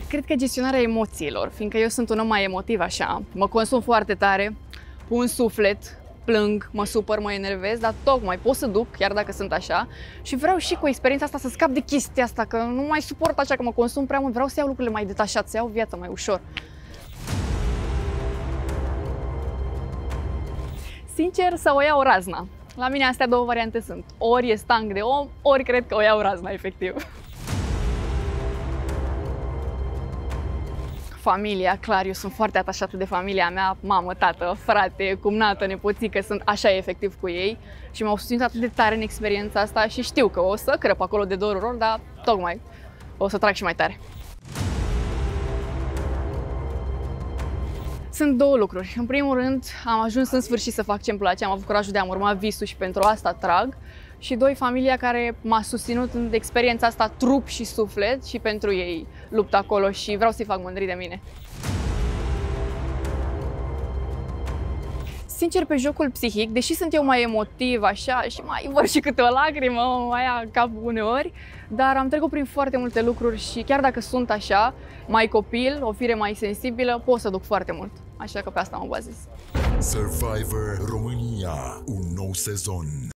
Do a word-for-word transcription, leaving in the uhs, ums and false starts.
Cred că gestionarea emoțiilor, fiindcă eu sunt un om mai emotiv așa, mă consum foarte tare, pun suflet, plâng, mă supăr, mă enervez, dar tocmai pot să duc, chiar dacă sunt așa, și vreau și cu experiența asta să scap de chestia asta, că nu mai suport așa, că mă consum prea mult, vreau să iau lucrurile mai detașat, să iau viața mai ușor. Sincer, să o iau razna. La mine astea două variante sunt. Ori e stang de om, ori cred că o iau razna, efectiv. Familia, clar, eu sunt foarte atașată de familia mea, mamă, tată, frate, cumnată, nepoțică, sunt așa efectiv cu ei și m-au susținut atât de tare în experiența asta și știu că o să crăp acolo de dorul lor, dar tocmai o să trag și mai tare. Sunt două lucruri. În primul rând, am ajuns în sfârșit să fac ce-mi place, am avut curajul de a-mi urma visul și pentru asta trag. Și doi, familia care m-a susținut în experiența asta trup și suflet și pentru ei lupt acolo și vreau să-i fac mândri de mine. Sincer, pe jocul psihic, deși sunt eu mai emotiv așa și mai văr și câte o lacrimă, mai ia capul uneori, dar am trecut prin foarte multe lucruri și chiar dacă sunt așa, mai copil, o fire mai sensibilă, pot să duc foarte mult. Așa că pe asta mă bazez. Survivor România, un nou sezon.